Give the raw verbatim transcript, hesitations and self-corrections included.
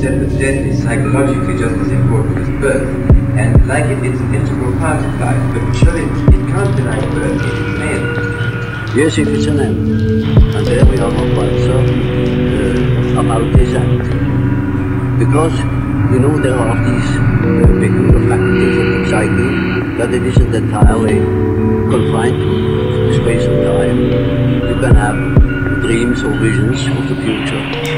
that the death is psychologically just as important as birth, and like it, it's an integral part of life, but surely it can't be like birth if it's an end. Yes, if it's an end. And there we are not quite certain uh, about this end. Because, you know, there are these uh, peculiar faculties of the psyche that it isn't entirely confined to space and time. You can have dreams or visions of the future.